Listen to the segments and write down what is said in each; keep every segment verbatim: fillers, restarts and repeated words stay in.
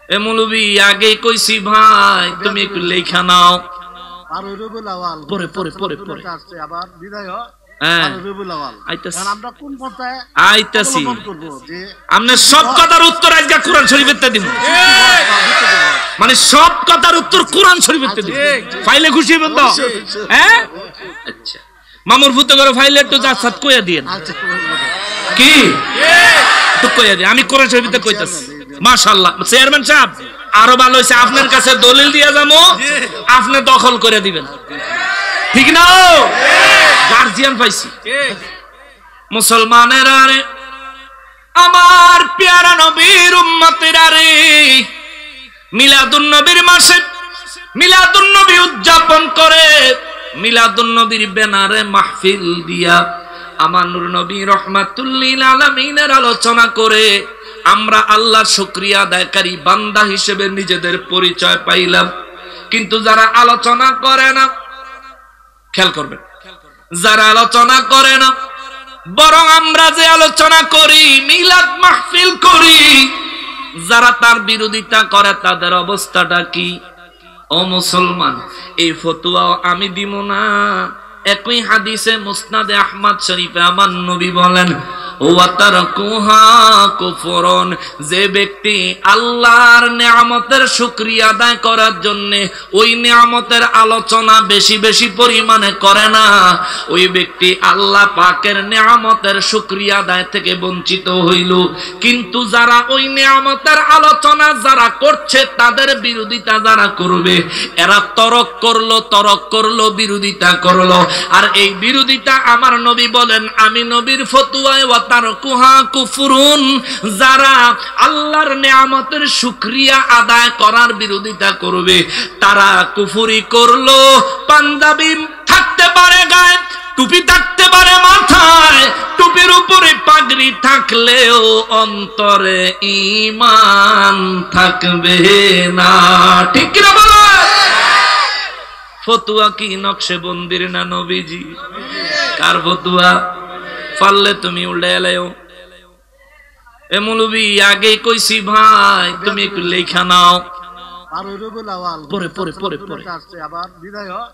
এ মৌলবী আগে কইছি ভাই তুমি একটু লেখা নাও পরে পরে পরে পরে আবার বিদায় হয়। সব কথার উত্তর আজকে কোরআন শরীফের দিব, মানে সব কথার উত্তর কোরআন শরীফের দিব। ফাইলে খুশি হবেন তো? হ্যাঁ আচ্ছা, মামুর ভূত করে ফাইলে একটু যা সাত কইয়া দিয়েন কি একটু কইয়া দিন, আমি কোরআন শরীফে কইতাছি। মাশাআল্লাহ চেয়ারম্যান সাহেব আরো ভালো হইছে, আপনার কাছে দলিল দিয়া যাবো, আপনি দখল করে দিবেন, ঠিক না? গার্জিয়ান পাইছি। মুসলমানেরা রে, আমার প্যারা নবীর উম্মতেরা রে, মিলাদুন নবীর মাসে মিলাদুন নবী উদযাপন করে, মিলাদুন নবীর ব্যানারে মাহফিল দিয়া আমার নূর নবী রাহমাতুল লিল আলামিনের আলোচনা করে আমরা আল্লাহর শুকরিয়া আদায়কারী বান্দা হিসেবে নিজেদের পরিচয় পাইলাম। কিন্তু যারা আলোচনা করে না, খেয়াল করবেন, যারা আলোচনা করে না, বরং আমরা যে আলোচনা করি, মিলাদ মাহফিল করি, যারা তার বিরোধিতা করে তাদের অবস্থাটা কি? ও মুসলমান, এই ফতোয়াও আমি দিব না। একই হাদিসে মুসনাদে আহমদ শরীফে আমার নবী বলেন, যে ব্যক্তি আল্লাহর নিয়ামতের শুকরিয়া আদায় করার জন্য ওই নিয়ামতের আলোচনা বেশি বেশি পরিমাণে করে না, ওই ব্যক্তি আল্লাহ পাকের নিয়ামতের শুকরিয়া আদায় থেকে বঞ্চিত হইল। কিন্তু যারা ওই নিয়ামতের আলোচনা যারা করছে, তাদের বিরোধিতা যারা করবে, এরা তরক করলো তরক করলো বিরোধিতা করলো। আর এই বিরোধিতা আমার নবী বলেন, আমি নবীর ফতোয়ায় তারকুহা কুফরুন, যারা আল্লাহর নিয়ামতের শুকরিয়া আদায় করার বিরোধিতা করবে, তারা কুফরি করলো। পাঞ্জাবি থাকতে পারে গায়ে, টুপি থাকতে পারে মাথায়, টুপির উপরে পাগড়ি থাকলেও অন্তরে ঈমান থাকবে না, ঠিক না বলো? ফতুয়া কি নকশেবন্দির না নবীজি? কার ফতুয়া? পারলে তুমি উল্টে এলেও। এ মৌলবী আগে কইছি ভাই তুমি একটু লেখা নাও, পরে পরে পরে পরে আবার বিদায় হয়।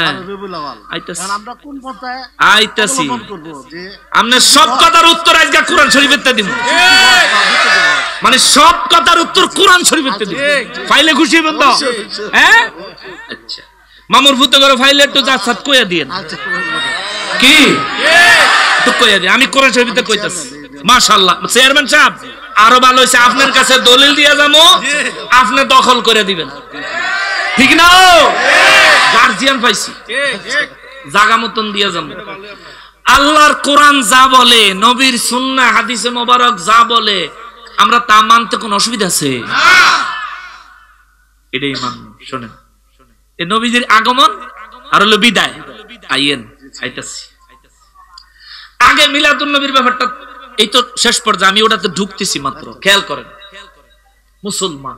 আপনি সব কথার উত্তর আজকে কোরআন শরীফের দিব, মানে সব কথার উত্তর কোরআন শরীফের দিব। ফাইলে খুশি হবেন তো? হ্যাঁ আচ্ছা, মামুর ভূত করে ফাইলে একটু যা সাত কইয়া দিয়েন কি একটু কইয়া দিন, আমি কোরআন শরীফে কইতাছি। মাশাআল্লাহ চেয়ারম্যান সাহেব আরো ভালো হইছে, আপনার কাছে দলিল দিয়া যাবো, আপনি দখল করে দিবেন, ঠিক না? গার্জিয়ান পাইছি, জাগা মতন দিয়া যাবো। আল্লাহর কোরআন যা বলে, নবীর সুন্নাহ হাদিসে মোবারক যা বলে, আমরা তা মানতে কোনো অসুবিধা আছে? এটাই মানব। শোনেন, এই নবীজির আগমন আর হলো বিদায়। আইয়েন আইতাছি। আগে মিলাদুন নবীর ব্যাপারটা এই তো শেষ পর্যায়ে, আমি ওটাতে ঢুকতেছি মাত্র, খেয়াল করেন মুসলমান।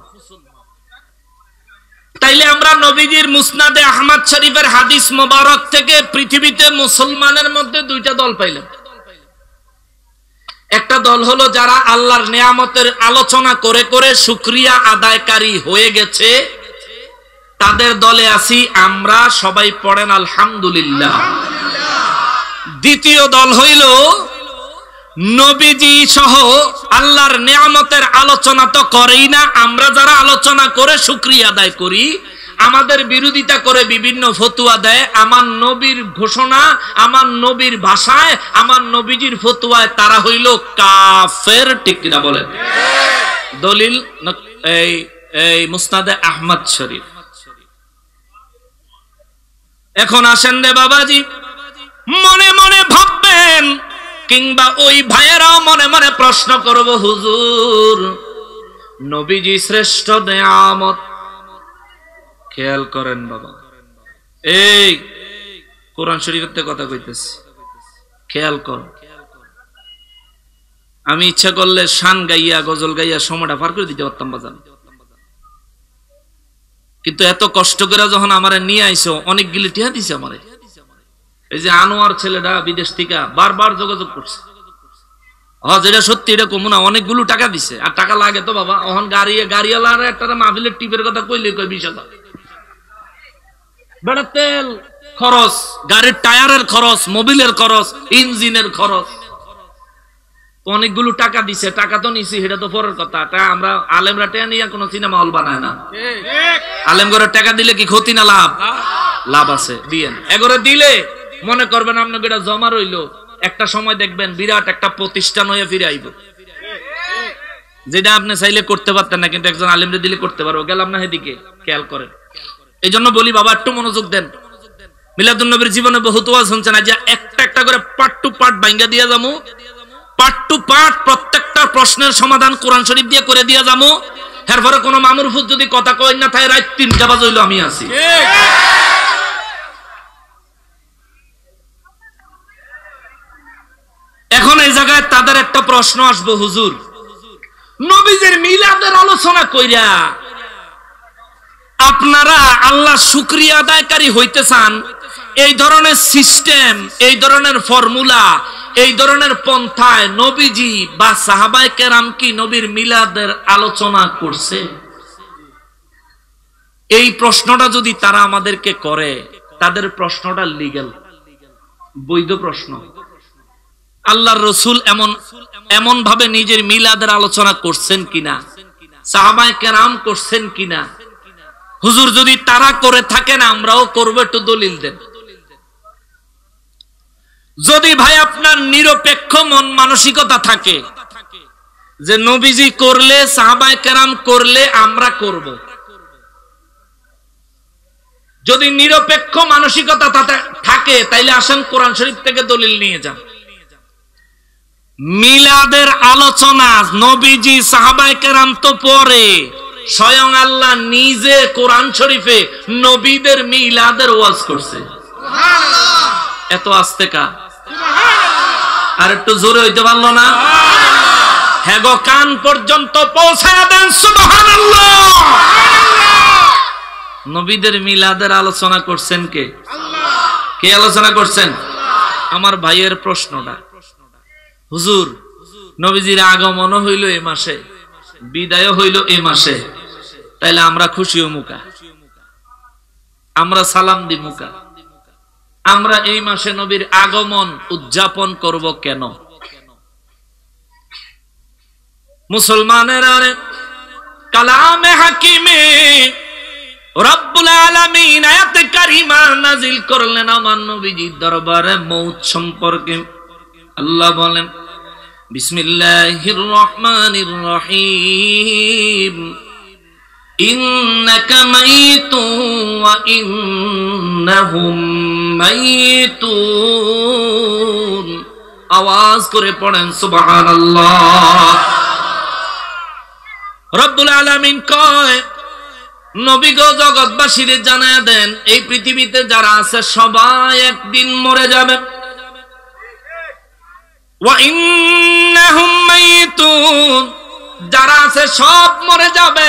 তাইলে আমরা নবীজির মুসনাদে আহমদ শরীফের হাদিস মোবারক থেকে পৃথিবীতে মুসলমানের মধ্যে দুইটা দল পাইলাম। একটা দল হলো যারা আল্লাহর নিয়ামতের আলোচনা করে করে শুকরিয়া আদায়কারী হয়ে গেছে, তাদের দলে আছি আমরা, সবাই পড়েন আলহামদুলিল্লাহ। দ্বিতীয় দল হইল নবীজি সহ আল্লাহর নিয়ামতের আলোচনা তো করেই না, আমরা যারা আলোচনা করে শুকরিয়া আদায় করি, আমাদের বিরোধিতা করে বিভিন্ন ফতুয়া দেয়, আমার নবীর ঘোষণা, আমার নবীর ভাষায়, আমার নবীজির ফতুয়ায় তারা হইল কাফের, ঠিক কিনা বলেন? দলিল এই এই মুসনাদে আহমদ শরীফ। এখন আসেন রে বাবাজি, মনে মনে ভাববেন, কিংবা ওই ভাইয়েরাও মনে মনে প্রশ্ন করব, হুজুর নবীজি শ্রেষ্ঠ নিয়ামত। খেয়াল করেন বাবা, এই কোরআন শরীফের কথা কইতেছি, খেয়াল কর। আমি ইচ্ছা করলে শান গাইয়া গজল গাইয়া সময়টা পার করে দিতে পারতাম বাজান, কিন্তু এত কষ্ট করে যখন আমারে নিয়ে আইছো, অনেকগুলি টিহা দিছে আমারে। এই যে আনোয়ার ছেলেটা বিদেশ থেকে বারবার যোগাযোগ করছে, হ যেটা সত্যি এটা কমু না, অনেকগুলো টাকা দিছে আর টাকা লাগে তো বাবা। ওখান গাড়ি গাড়িওয়ালার একটা মাহফিলের টিপের কথা কইলে কয় বিশ হাজার বেড়া তেল খরচ, গাড়ির টায়ারের খরচ, মোবিলের খরচ, ইঞ্জিনের খরচ, অনেকগুলো টাকা দিছে। টাকা তো নিছি সেটা তো পরের কথা। আমরা আলেমরা টাকা নিয়ে কোনো সিনেমা হল বানায় না। আলেম করে টাকা দিলে কি ক্ষতি না লাভ? লাভ আছে, দিয়েন। এগরে দিলে মনে করবেন আপনাকে এটা জমা রইলো, একটা সময় দেখবেন বিরাট একটা প্রতিষ্ঠান হয়ে ফিরে আইব, যেটা আপনি চাইলে করতে পারতেন না, কিন্তু একজন আলেমরে দিলে করতে পারবো। গেলাম না সেদিকে, খেয়াল করেন। এই জন্য বলি বাবা একটু মনোযোগ দেন। মিলাদুন নবীর জীবনে বহুত ওয়াজ শুনছেন, আজ একটা একটা করে পার্ট টু পার্ট ভাঙ্গা দিয়া যাবো, পার্ট টু পার্ট প্রত্যেকটা প্রশ্নের সমাধান কোরআন শরীফ দিয়ে করে দিয়া যাবো। এরপরে কোনো মামুর ফুত যদি কথা কই না থাকে, রাত তিনটা বাজে হইলো আমি আছি। এখন এই জায়গায় তাদের একটা প্রশ্ন আসবে, হুজুর নবীদের মিলাদের আলোচনা কইরা আপনারা আল্লাহ শুকরিয়া আদায়কারী হইতে চান, এই ধরনের সিস্টেম, এই ধরনের ফর্মুলা, এই ধরনের পন্থায় নবীজি বা সাহাবায়ে কেরাম কি নবীর মিলাদের আলোচনা করছে? এই প্রশ্নটা যদি তারা আমাদেরকে করে, তাদের প্রশ্নটা লিগ্যাল, বৈধ প্রশ্ন। আল্লাহর রাসূল এমন এমন ভাবে নিজের মিলাদের আলোচনা করছেন কিনা, সাহাবায়ে কেরাম করছেন কিনা? হুজুর যদি তারা করে থাকেন আমরাও করব, একটু দলিল দেন। যদি ভাই আপনার নিরপেক্ষ মন মানসিকতা থাকে যে নবীজি করলে, সাহাবায়ে কেরাম করলে আমরা করব, যদি নিরপেক্ষ মানসিকতা থাকে তাইলে আসেন কোরআন শরীফ থেকে দলিল নিয়ে যান। মিলাদের আলোচনা নবীজি সাহাবায়ে কেরাম তো পরে, স্বয়ং আল্লাহ নিজে কোরআন শরীফে নবীদের মিলাদের ওয়াজ করছে। সুবহানাল্লাহ। এত আস্তে কা? সুবহানাল্লাহ। আর একটু জোরে হইতে পারলো না? সুবহানাল্লাহ। হ্যাঁ গো, কান পর্যন্ত পৌঁছায় দেন সুবহানাল্লাহ। সুবহানাল্লাহ। নবীদের মিলাদের আলোচনা করছেন কে? আল্লাহ। কে আলোচনা করছেন? আল্লাহ। আমার ভাইয়ের প্রশ্নটা, হুজুর নবীজির আগমন হইল এই মাসে, বিদায় হইল এই মাসে, তাইলে আমরা খুশি মুকা, আমরা সালাম দি মুকা, আমরা এই মাসে নবীর আগমন উদযাপন করব কেন? মুসলমানের আরে কালামে হাকিমে রব্বুল আলামিন আয়াতে কারিমা নাজিল করলেন আমার নবীজির দরবারে মউত সম্পর্কে। আল্লাহ বলেন, বিসমিল্লাহির রহমানির রহিম, ইন্নাকা মাইতুন ওয়া ইন্নাহুম মাইতুন। আওয়াজ করে পড়েন সুবহানাল্লাহ। রব্বুল আলামিন কয়, নবী গো জগৎবাসীরে জানায়া দেন, এই পৃথিবীতে যারা আছে সবাই একদিন মরে যাবে। ওয়া ইন্নাহুম মাইতুন, যারা আছে সব মরে যাবে।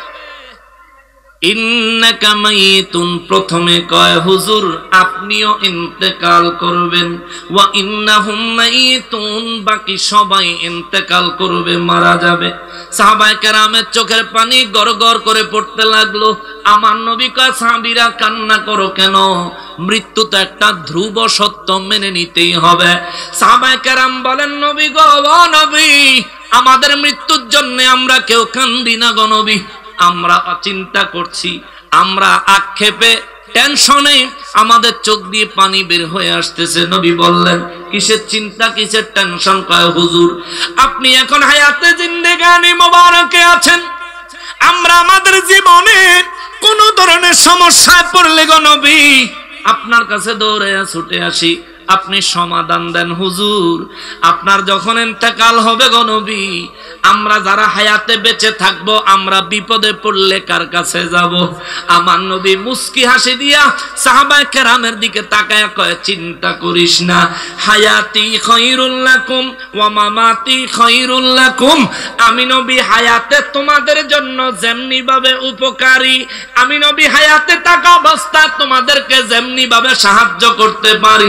ইন্নাকা মাইতুন প্রথমে কয় হুজুর আপনিও ইন্তেকাল করবেন, ওয়া ইন্নাহুম মাইতুন বাকি সবাই ইন্তেকাল করবে, মারা যাবে। সাহাবায়ে কেরামের চোখের পানি গড়গড় করে পড়তে লাগলো। আমার নবী কয়, সাহাবীরা কান্না করো কেন? মৃত্যু তো একটা ধ্রুব সত্য, মেনে নিতেই হবে। সাহাবায়ে কেরাম বলেন, নবী গো, ও নবী, আমাদের মৃত্যুর জন্য আমরা কেউ কান্দি না গো নবী, আমরা চিন্তা করছি, আমরা আক্ষেপে টেনশনে আমাদের চোখ দিয়ে পানি বের হয়ে আসতেছে। নবী বললেন, কিসের চিন্তা, কিসের টেনশন? কয় হুজুর আপনি এখন হায়াতে জিন্দেগানি মোবারকে আছেন, আমরা আমাদের জীবনে কোন ধরনের সমস্যায় পড়লে গো নবী আপনার কাছে দৌড়ে ছুটে আসি, আপনি সমাধান দেন। হুজুর আপনার যখন ইন্তেকাল হবে গো নবী, আমরা যারা হায়াতে বেঁচে থাকবো আমরা বিপদে পড়লে কার কাছে যাব? আমার নবী মুস্কি হাসি দিয়া সাহাবায়ে কেরামের দিকে তাকায় কয়, চিন্তা করিস না, হায়াতি খায়রুল লাকুম ওয়া মামাতি খায়রুল লাকুম। আমি নবী হায়াতে তোমাদের জন্য যেমনি ভাবে উপকারী, আমি নবী হায়াতে থাকা অবস্থায় তোমাদেরকে যেমনি ভাবে সাহায্য করতে পারি,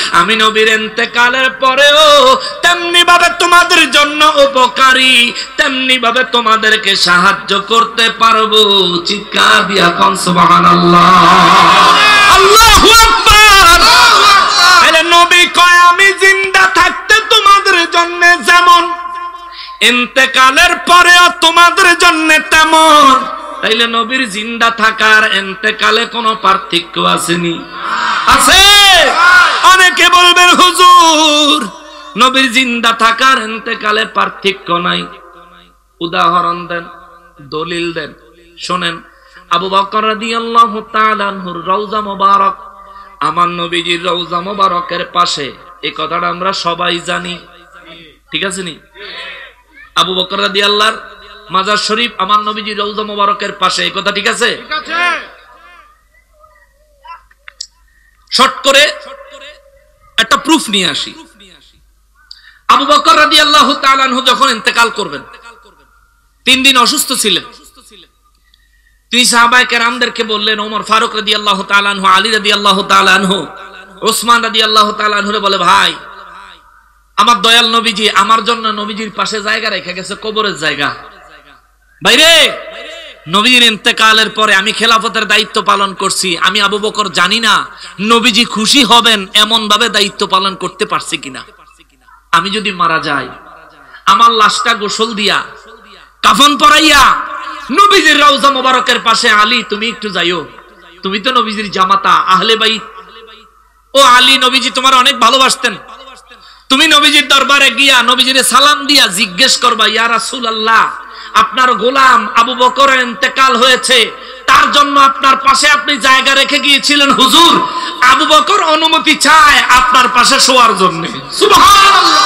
আমি নবীর ইন্তেকালের পরেও তেমনি ভাবে তোমাদের জন্য উপকারী, তেমনি ভাবে তোমাদেরকে সাহায্য করতে পারবো। চিৎকার দিয়া কোন সুবহানাল্লাহ, আল্লাহু আকবার। তাহলে নবী কয় আমি জিন্দা থাকতে তোমাদের জন্য যেমন, ইন্তেকালের পরেও তোমাদের জন্য তেমন। তাইলে নবীর জিন্দা থাকার ইন্তেকালে কোনো পার্থক্য আসেনি? আছে। অনেকে বলবেন হুজুর নবীর জিন্দা থাকার ইন্তেকালে পার্থক্য নাই। উদাহরণ দেন, দলিল দেন। শুনেন, আবু বকর রাদিয়াল্লাহু তাআলা আনহুর রওজা মোবারক, আমার নবীজির রওজা মোবারকের পাশে, এই কথাটা আমরা সবাই জানি, ঠিক আছে নি? আবু বকর রাদিয়াল্লাহর মাজার শরীফ আমার নবীজির রওজা মোবারকের পাশে, এই কথা ঠিক আছে? শর্ট করে একটা প্রুফ নিয়ে আসি। আবু বকর রাদিয়াল্লাহু তাআলা আনহু যখন ইন্তেকাল করবেন, তিন দিন অসুস্থ ছিলেন। তিনি সাহাবায়ে কেরামদেরকে বললেন, ওমর ফারুক রাদিয়াল্লাহু তাআলা আনহু, আলী রাদিয়াল্লাহু তাআলা আনহু, ওসমান রাদিয়াল্লাহু তাআলা আনহুরে বলে, ভাই আমার দয়াল নবীজি আমার জন্য নবীজির পাশে জায়গা রেখে গেছে, কবরের জায়গা। ভাইরে, নবীর ইন্তেকালের পরে আমি খেলাফতের দায়িত্ব পালন করছি, আমি আবু বকর জানি না নবীজি খুশি হবেন এমন ভাবে দায়িত্ব পালন করতে পারছি কিনা। আমি যদি মারা যাই, আমার লাশটা গোসল দিয়া কাফন পরাইয়া নবীজির রওজা মোবারকের পাশে, আলী তুমি একটু যাইও, তুমি তো নবীজির জামাতা, আহলে বাইত। ও আলী, নবীজি তোমার অনেক ভালোবাসতেন, তুমি নবীজির দরবারে গিয়া নবীজির সালাম দিয়া জিজ্ঞেস করবা, ইয়া রাসূলুল্লাহ আপনার গোলাম আবু বকরের ইন্তেকাল হয়েছে, তার জন্য আপনার পাশে আপনি জায়গা রেখে গিয়েছিলেন, হুজুর আবু বকর অনুমতি চায় আপনার পাশে শোয়ার জন্য। সুবহানাল্লাহ।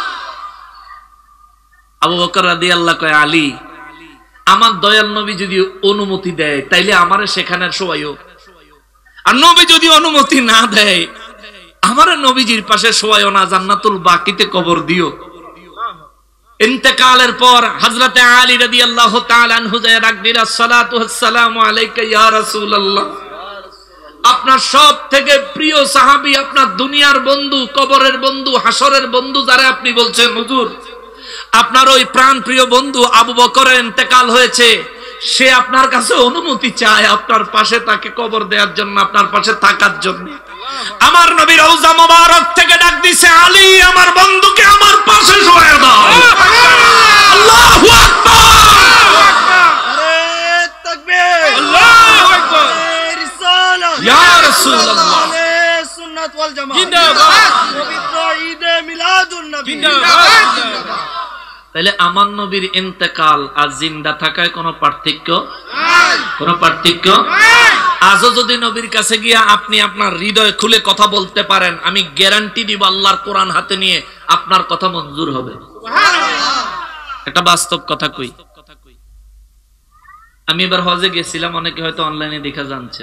আবু বকর রাদিয়াল্লাহু কয়, আলী আমার দয়াল নবী যদি অনুমতি দেয় তাইলে আমারে সেখানে শোয়াইও, আর নবী যদি অনুমতি না দেয় আমারে নবীজির পাশে শোয়াইও না, জান্নাতুল বাকিতে কবর দিও। ইন্তেকালের পর হযরতে আলী রাদিয়াল্লাহু তাআলা আনহু যায় ডাক দিলেন, আসসালাতু ওয়াসসালামু আলাইকা ইয়া রাসূলুল্লাহ। আপনার সব থেকে প্রিয় সাহাবী, আপনার দুনিয়ার বন্ধু, কবরের বন্ধু, হাসরের বন্ধু যারা আপনি বলছেন, হুজুর আপনার ওই প্রাণ প্রিয় বন্ধু আবু বকরের ইন্তেকাল হয়েছে, সে আপনার কাছে অনুমতি চায় আপনার পাশে তাকে কবর দেওয়ার জন্য, আপনার পাশে থাকার জন্য। আমার নবী রওজা মোবারক থেকে ডাক দিছে, আলী আমার বন্ধুকে আমার পাশে শোয়ায় দাও। আল্লাহু আকবার, আরে তাকবীর, আল্লাহু আকবার, রিসালাত ইয়া রাসূলুল্লাহ, আলে সুন্নাত ওয়াল জামাত জিন্দাবাদ, পবিত্র ঈদে মিলাদুন নবী জিন্দাবাদ। তাহলে আমার নবীর ইন্তেকাল আর জিন্দা থাকায় কোনো পার্থক্য নাই, কোনো পার্থক্য নাই। আজও যদি নবীর কাছে গিয়া আপনি আপনার হৃদয় খুলে কথা বলতে পারেন, আমি গ্যারান্টি দিব আল্লাহর কোরআন হাতে নিয়ে আপনার কথা মঞ্জুর হবে। সুবহানাল্লাহ। এটা বাস্তব কথা কই। আমি এবার হজে গেছিলাম, অনেকে হয়তো অনলাইনে দেখা জানছেন।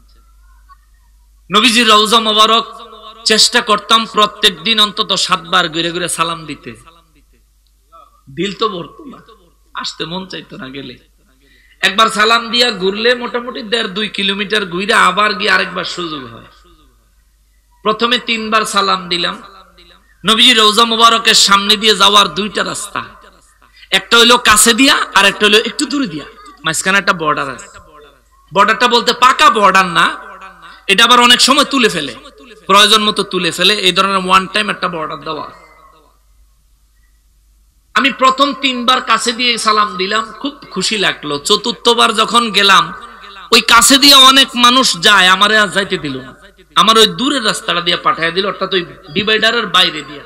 নবীজির রওজা মোবারক চেষ্টা করতাম প্রত্যেক দিন অন্তত সাতবার ঘুরে ঘুরে সালাম দিতে। দিল তো ভরতো না, আসতে মন চাইতো না গেলে। একবার সালাম দিয়া ঘুরলে মোটামুটি দেড় দুই কিলোমিটার ঘুরে আবার গিয়ে আরেকবার সুযোগ হয়। প্রথমে তিনবার সালাম দিলাম। নবীজি রওজা মোবারকের সামনে দিয়ে যাওয়ার দুইটা রাস্তা, একটা হইলো কাছে দিয়া আর একটা হইলো একটু দূরে দিয়া, মাঝখানে একটা বর্ডার আছে। বর্ডারটা বলতে পাকা বর্ডার না, এটা আবার অনেক সময় তুলে ফেলে, প্রয়োজন মতো তুলে ফেলে, এই ধরনের ওয়ান টাইম একটা বর্ডার দেওয়া। আমি প্রথম তিনবার কাছে দিয়ে সালাম দিলাম, খুব খুশি লাগলো। চতুর্থবার যখন গেলাম, ওই কাছে দিয়ে অনেক মানুষ যায়, আমারে আর যাইতে দিল না, আমার ওই দূরের রাস্তাটা দিয়ে পাঠিয়ে দিল, অর্থাৎ ওই ডিভাইডারের বাইরে দিয়ে।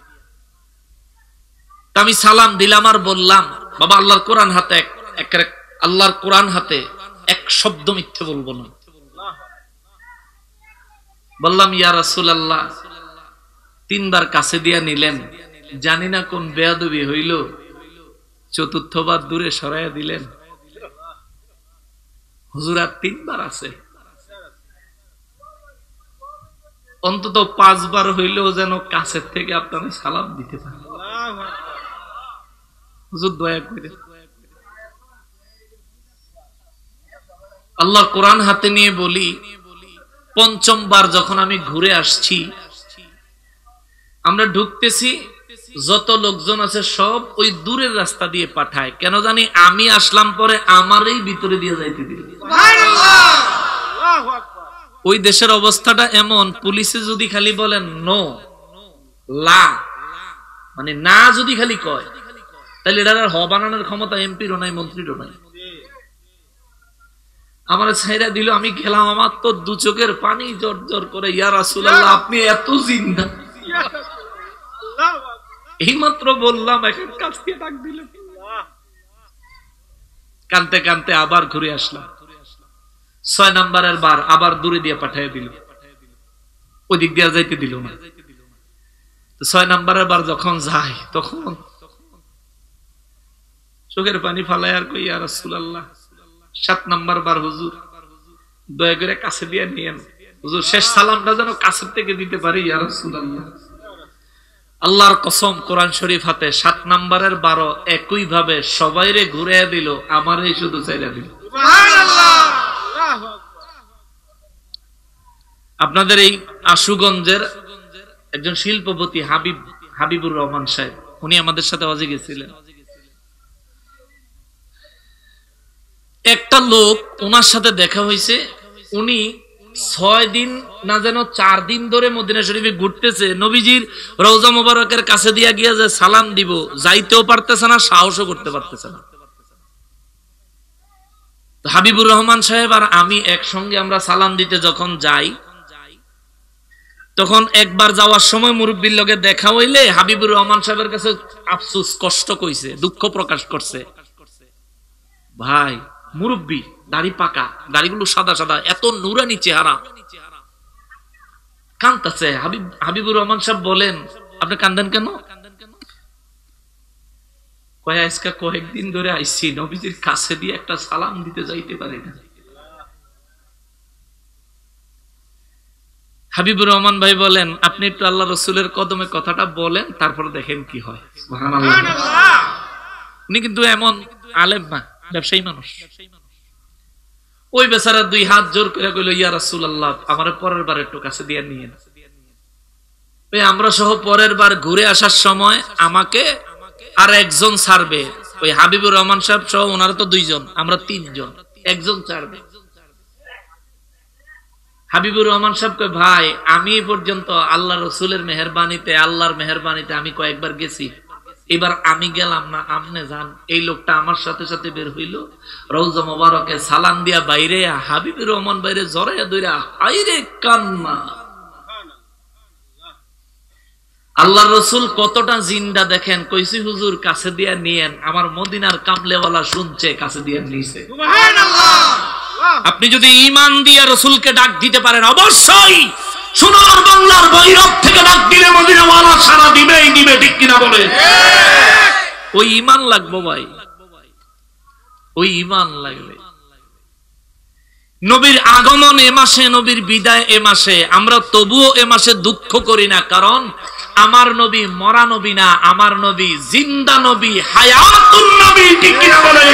আমি সালাম দিলাম আর বললাম, বাবা আল্লাহর কোরআন হাতে, এক আল্লাহর কোরআন হাতে এক শব্দ মিথ্যে বলবো না। বললাম, ইয়া রাসূলুল্লাহ, তিনবার কাছে দিয়া নিলেন, জানি না কোন বেয়াদবি হইল, চতুর্থবার দূরে সরাইয়া দিলেন। হুজুর আর তিনবার আছে, অন্তত পাঁচবার হইলেও যেন কাছের থেকে আপনারা সালাম দিতে পারেন। হুজুর দয়া করে। আল্লাহর কোরআন হাতে নিয়ে বলি, পঞ্চমবার যখন আমি ঘুরে আসছি, আমরা ঢুকতেছি, যত লোকজন আছে সব ওই দূরের রাস্তা দিয়ে পাঠায়, কেন জানি আমি আসলাম পরে আমারই ভিতরে দিয়ে যাইতে দিল। ওই দেশের অবস্থাটা এমন, পুলিশে যদি খালি বলেন নো লা মানে না যদি খালি কয়, তাহলে এটা আর হ বানানোর ক্ষমতা এমপিরও নাই, মন্ত্রীরও নাই। আমার ছাইরা দিল, আমি গেলাম, আমার তো দু চোখের পানি জোর জোর করে, ইয়া রাসূলুল্লাহ আপনি এত জিন্দা। এইমাত্র বললাম, এখন কাছ থেকে ডাক দিল। কানতে কানতে আবার ঘুরে আসলাম, ছয় নাম্বারের বার আবার দূরে দিয়ে পাঠিয়ে দিল, ওই দিক দিয়ে যাইতে দিল না। ছয় নাম্বারের বার যখন যায়, তখন চোখের পানি ফালাই আর কই, ইয়া রাসূলুল্লাহ সাত নাম্বার বার হুজুর দয়া করে কাছে দিয়ে নিয়েন, হুজুর শেষ সালামটা যেন কাছের থেকে দিতে পারি ইয়া রাসূলুল্লাহ। আল্লাহর কসম, কোরআন শরীফ হাতে, সাত নাম্বারের বারো একই ভাবে সবাইরে ঘুরে দিল, আমারই শুধু চাইলা দিল। আপনাদের এই আশুগঞ্জের একজন শিল্পপতি হাবিব হাবিবুর রহমান সাহেব, উনি আমাদের সাথে হজে গেছিলেন। একটা লোক ওনার সাথে দেখা হয়েছে, উনি ছয় দিন না যেন চার দিন ধরে মদিনা শরীফে ঘুরতেছে, নবীজির রওজা মোবারকের কাছে দিয়া গিয়া যে সালাম দিব, যাইতেও পারতেছে না, সাহসও করতে পারতেছে না। হাবিবুর রহমান সাহেব আর আমি একসঙ্গে আমরা সালাম দিতে যখন যাই, তখন একবার যাওয়ার সময় মুরব্বীর লগে দেখা হইলে হাবিবুর রহমান সাহেবের কাছে আফসোস, কষ্ট কইছে, দুঃখ প্রকাশ করছে। ভাই মুরব্বী, দাড়ি পাকা, দাড়িগুলো সাদা সাদা, এত নুরানি চেহারা, কাঁদতেছে। হাবিব হাবিবুর রহমান সাহেব বলেন, আপনি কান্দেন কেন? কয় আজকে কয়েকদিন ধরে আইছি, নবীজির কাছে দিয়ে একটা সালাম দিতে যাইতে পারি না। হাবিবুর রহমান ভাই বলেন, আপনি একটু আল্লাহ রসুলের কদমে কথাটা বলেন, তারপর দেখেন কি হয়। উনি কিন্তু এমন আলেম না, ব্যবসায়ী মানুষ। ওই বেচারা দুই হাত জোর করে কইল, ইয়া রাসূলুল্লাহ আমার পরের বার একটু কাছে দিয়ে নিয়েন। ওই আমরা সহ পরের বার ঘুরে আসার সময় আমাকে আর একজন ছাড়বে, ওই হাবিবুর রহমান সাহেব সহ, ওনারা তো দুইজন, আমরা তিনজন, একজন ছাড়বে। হাবিবুর রহমান সাহেব কয়, ভাই আমি এই পর্যন্ত আল্লাহ রসুলের মেহেরবানিতে, আল্লাহর মেহেরবানিতে আমি কয়েকবার গেছি, এবার আমি গেলাম না, আমনে যান। এই লোকটা আমার সাথে সাথে বের হইল, রওজা মোবারকে সালাম দিয়া বাইরে, হাবিবুর রহমান বাইরে জড়াইয়া ধইরা হাইরে কান্না। আল্লাহর রসুল কতটা জিন্দা দেখেন। কইছি হুজুর কাছে দিয়া নিয়েন, আমার মদিনার কামলেওয়ালা শুনছে, কাছে দিয়া নিছে। আপনি যদি ঈমান দিয়ে রসুলকে ডাক দিতে পারেন, অবশ্যই সোনার বাংলার ভৈরব থেকে ডাক দিলে মদিনাওয়ালা সারা দিবেই দিবে, ঠিক কিনা বলে? ওই ঈমান লাগবে ভাই, ওই ঈমান লাগবে। নবীর আগমন এ মাসে, নবীর বিদায় এ মাসে, আমরা তবুও এ মাসে দুঃখ করি না, কারণ আমার নবী মরা নবী না, আমার নবী জিন্দা নবী, হায়াতুন নবী, ঠিক কিনা বলে?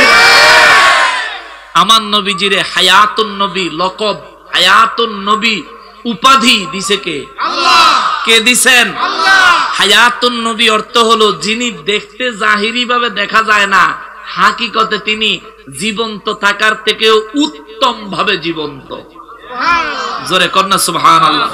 আমার নবীজিরে হায়াতুন নবী লকব, হায়াতুন নবী উপাধি দিছে কে? আল্লাহ। কে দিছেন? আল্লাহ। হায়াতুন নবী অর্থ হলো যিনি দেখতে জাহিরি ভাবে দেখা যায় না, হাকিকতে তিনি জীবন্ত থাকার থেকেও উত্তম ভাবে জীবন্ত। জোরে কন্যা সুবহানাল্লাহ।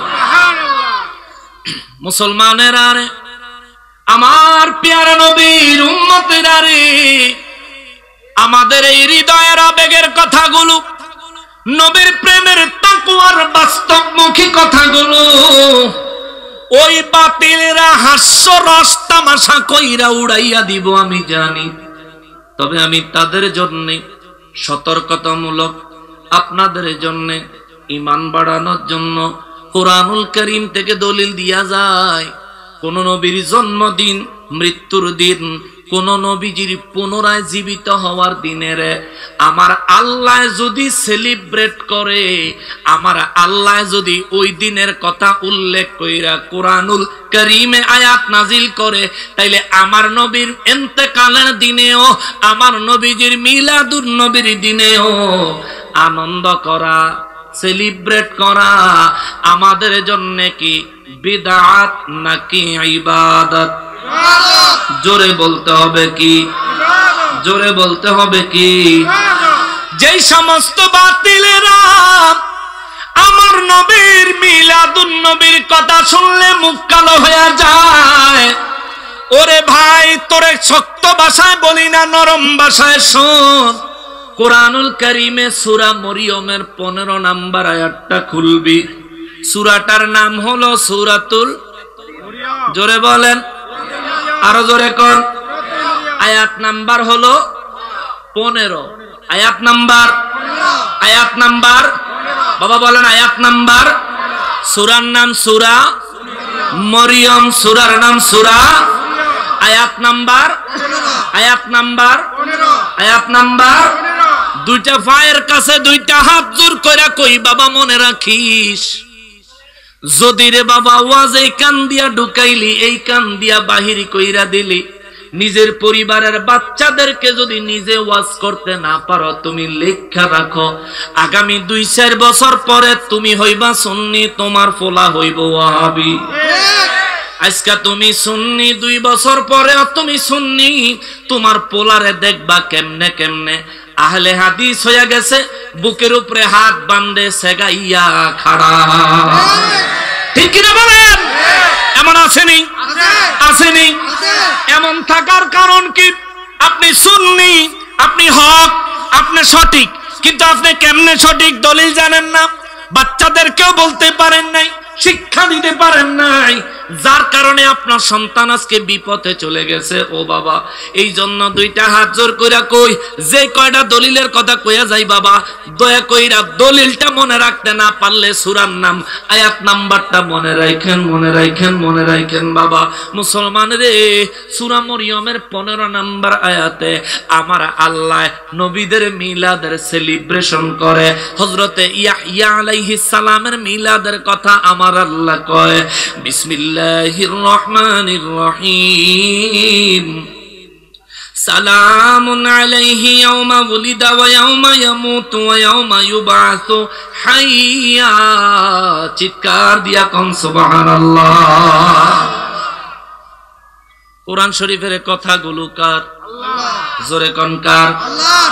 মুসলমানেরা রে, আমার প্যারা নবীর উম্মতেরা রে, আমাদের এই হৃদয়ের আবেগের কথাগুলো, নবীর প্রেমের তাকওয়ার বাস্তবমুখী কথাগুলো, ওই বাতিলরা হাস্যরস তামাশা কইরা উড়াইয়া দিব আমি জানি। তবে আমি তাদের জন্য সতর্কতামূলক, আপনাদের জন্য ঈমান বাড়ানোর জন্য কোরআনুল কারীম থেকে দলিল দিয়া যায়। কোন নবীর জন্মদিন, মৃত্যুর দিন, কোন নবীজির পুনরায় জীবিত হওয়ার দিনের আমার আল্লাহ যদি সেলিব্রেট করে, আমার আল্লাহ যদি ওই দিনের কথা উল্লেখ কইরা কোরআনুল কারীমে আয়াত নাজিল করে, তাইলে আমার নবীর ইন্তেকালের দিনেও, আমার নবীজির মিলাদুন নবীর দিনেও আনন্দ করা, সেলিব্রেট করা আমাদের জন্য কি বিদআত নাকি ইবাদত? জোরে বলতে হবে কি? জোরে বলতে হবে কি? যেই সমস্ত বাতিলেরা আমার নবীর মিলাদুন নবীর কথা শুনলে মুখ কালো হয়ে যায়, ওরে ভাই তোরে শক্ত ভাষায় বলি না, নরম ভাষায় শোন। কোরআনুল কারীমে সূরা মরিয়মের পনেরো নাম্বার আয়াতটা খুলবি। সূরাটার নাম হলো সূরাতুল, জোরে বলেন, আরো জোরে কোন? আয়াত নাম্বার হলো পনেরো। আয়াত নাম্বার, আয়াত নাম্বার, বাবা বলেন আয়াত নাম্বার। সূরার নাম সূরা মরিয়ম, সূরার নাম সূরা, আয়াত নাম্বার, আয়াত নাম্বার, আয়াত নাম্বার। দুইটা ভাইয়ের কাছে দুইটা হাত জোর কইরা কই বাবা মনে রাখিস, যদি রে বাবা ওয়াজ এই কান দিয়া ঢুকাইলি, এই কান দিয়া বাহির কইরা দিলি, নিজের পরিবারের বাচ্চাদেরকে যদি নিজে ওয়াজ করতে না পারো, তুমি লেখা রাখো আগামী দুই চার বছর পরে তুমি হইবা সুন্নি, তোমার ফোলা হইব ওয়াহাবি। আজকে তুমি সুন্নি, দুই বছর পরে তুমি সুন্নি, তোমার পোলারে দেখবা কেমনে কেমনে আহলে হাদিস হইয়া গেছে, বুকের উপরে হাত বান্ধে সেগাইয়া খাড়া। ঠিক কিনা বলেন? এমন আসেনি? আসেনি? এমন থাকার কারণ কি? আপনি সুন্নি, আপনি হক, আপনি সঠিক, কিন্তু আপনি কেমনে সঠিক দলিল জানেন না, বাচ্চাদেরকেও বলতে পারেন নাই, শিক্ষা দিতে পারেন নাই, যার কারণে আপনার সন্তান আজকে বিপথে চলে গেছে। ও বাবা, এই জন্য দুইটা হাত জোর কইরা কই, যে কয়টা দলিলের কথা কইয়া যাই বাবা, দয়া কইরা দলিলটা মনে রাখতে না পারলে সূরার নাম, আয়াত নাম্বারটা মনে রাখেন, মনে রাখেন, মনে রাখেন বাবা। মুসলমান রে, সূরা মরিয়মের পনেরো নাম্বার আয়াতে আমার আল্লাহ নবীদের মিলাদের সেলিব্রেশন করে। হযরতে ইয়াহইয়া আলাইহিস সালামের মিলাদের কথা আমার আল্লাহ কয়, বিসমিল্লাহির রহমানির রহিম, সালামুন আলাইহি ইয়াওমা ওয়ালিদা ওয়া ইয়াওমা ইয়ামুতু ওয়া ইয়াওমা ইউবআসু হাইয়া। চিৎকার দিয়া কোন সুবহানাল্লাহ। কোরআন শরীফের কথাগুলো কার? আল্লাহ। জোরে কোন কার? আল্লাহ।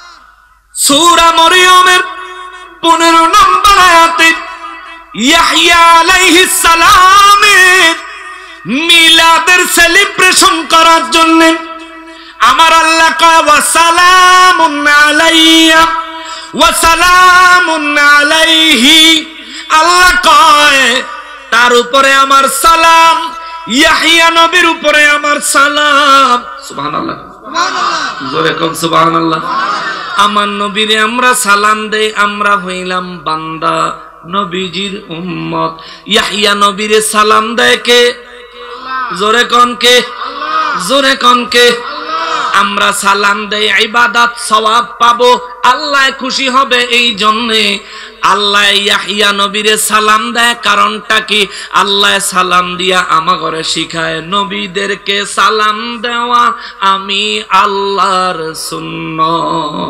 সূরা মরিয়মের পনেরো নম্বর আয়াতে ইয়াহইয়া আলাইহিস সালামের মিলাদের সেলিব্রেশন করার জন্য আমার আল্লাহ কয়, ওয়া সালামুন আলাইয়া ওয়া সালামুন আলাইহি। আল্লাহ কয় তার উপরে আমার সালাম, ইয়াহইয়া নবীর উপরে আমার সালাম। সুবহানাল্লাহ, সুবহানাল্লাহ, জোরে কোন সুবহানাল্লাহ। আমার নবীরে আমরা সালাম দেই, আমরা হইলাম বান্দা, নবীজির উম্মত। ইয়াহইয়া নবীরে সালাম দেয় কে? জোরে কোন কে? জোরে কোন কে? আমরা সালাম দেই, ইবাদত সওয়াব পাবো, আল্লাহ খুশি হবে। এই জন্যে আল্লাহ ইয়াহইয়া নবীরে সালাম দেয়। কারণটা কি? আল্লাহ সালাম দিয়া আমাগরে শিখায় নবীদেরকে সালাম দেওয়া আমি আল্লাহর সুন্নাত।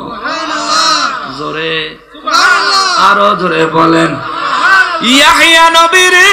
জোরে আরো জোরে বলেন, ইয়াহইয়া নবীরে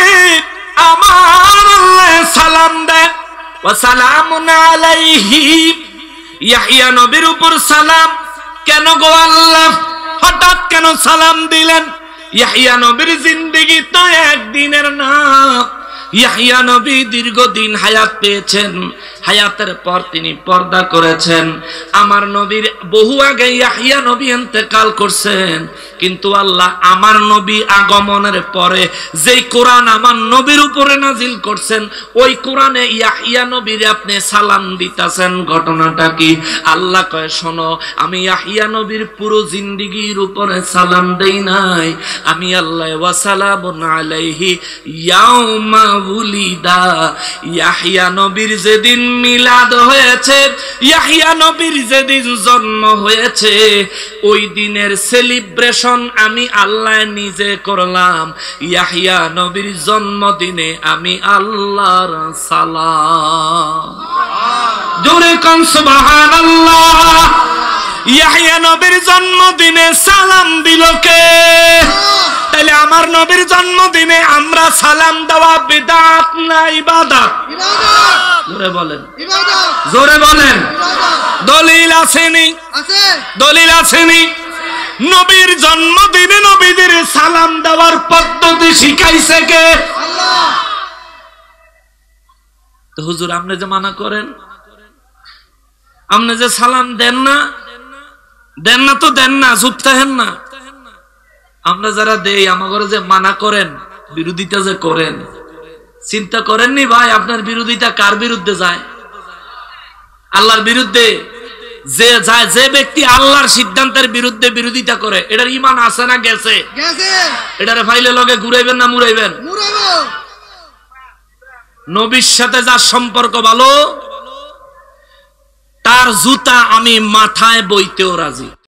আমার আল্লাহ সালাম দেয়, ওয়া সালামুন আলাইহি। ইয়াহইয়া নবীর উপর সালাম কেন গো আল্লাহ? হঠাৎ কেন সালাম দিলেন? ইয়াহইয়া নবীর জিন্দেগি তো একদিনের না। ইয়াহইয়া নবী দীর্ঘদিন হায়াত পেয়েছেন, হায়াতের পর তিনি পর্দা করেছেন। আমার নবীর বহু আগে ইয়াহইয়া নবী ইন্তেকাল করছেন, কিন্তু আল্লাহ আমার নবী আগমনের পরে যেই কোরআন আমার নবীর উপরে নাজিল করছেন, ওই কোরআনে ইয়াহইয়া নবীরে আপনি সালাম দিতেছেন। ঘটনাটা কি? আল্লাহ কয়, শোনো, আমি ইয়াহইয়া নবীর পুরো জিন্দেগির উপরে সালাম দেই নাই। আমি আল্লাহ ওয়া সালামুন আলাইহি ইয়াউমা উলিদা। ইয়াহইয়া নবীর যেদিন মিলাদ হয়েছে, ইয়াহইয়া নবীর যেদিন জন্ম হয়েছে, ওই দিনের সেলিব্রেশন আমি আল্লাহ নিজে করলাম। ইয়াহইয়া নবীর জন্মদিনে আমি আল্লাহর সালাম। জোরে কোন সুবহানাল্লাহ। ইয়াহইয়া নবীর জন্মদিনে সালাম দিল কে? তাহলে আমার নবীর জন্মদিনে আমরা সালাম দেওয়া বিদআত না ইবাদত? ইবাদত। জোরে বলেন, ইবাদত। জোরে বলেন, দলিল আসেনি? আছে। দলিল আসেনি? নবীর জন্মদিনে নবীদের সালাম দেওয়ার পদ্ধতি শিখাইছে কে? আল্লাহ। তো হুজুর আপনি যে মানা করেন, আপনি যে সালাম দেন না, দেন না তো দেন না, চুপ থাকেন না। আমরা যারা দেই আমাদের যে মানা করেন, বিরোধিতা যে করেন, চিন্তা করেননি ভাই আপনার বিরোধিতা কার বিরুদ্ধে যায়? আল্লাহর বিরুদ্ধে। যে যায়, যে ব্যক্তি আল্লাহর সিদ্ধান্তের বিরুদ্ধে বিরোধিতা করে, এটার ঈমান আছে না গেছে? গেছে। এটারে ফাইলে লগে ঘুরাইবেন না মুরাইবেন? মুরাইবো। নবীর সাথে যার সম্পর্ক ভালো, তার জুতা আমি মাথায় বইতেও রাজি।